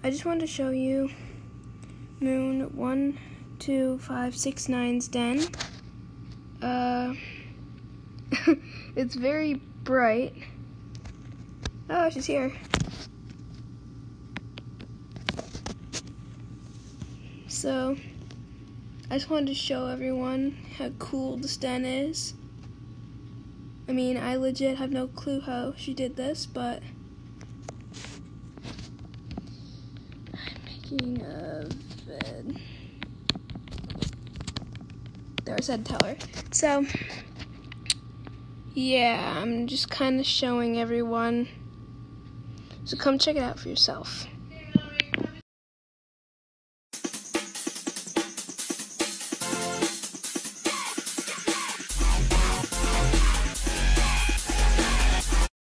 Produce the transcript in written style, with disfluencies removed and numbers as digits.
I just wanted to show you Moon 12569's den. It's very bright. Oh, she's here. So, I just wanted to show everyone how cool this den is. I mean, I legit have no clue how she did this, but I'm making a vid. There, I said tell her. So, yeah, I'm just kind of showing everyone. So come check it out for yourself.